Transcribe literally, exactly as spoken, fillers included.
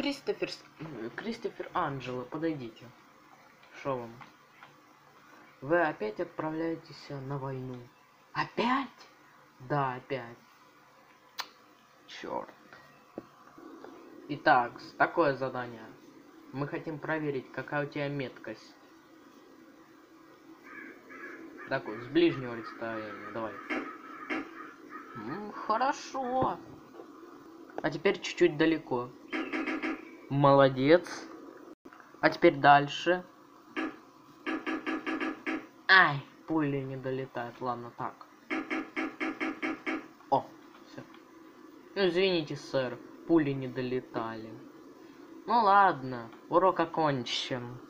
Кристофер... Кристофер Анджело, подойдите. Шо вам? Вы опять отправляетесь на войну. Опять? Да, опять. Черт. Итак, такое задание. Мы хотим проверить, какая у тебя меткость. Так вот, с ближнего расстояния, давай. М, хорошо. А теперь чуть-чуть далеко. Молодец. А теперь дальше. Ай, пули не долетают. Ладно, так. О, все. Ну, извините, сэр, пули не долетали. Ну ладно, урок окончен.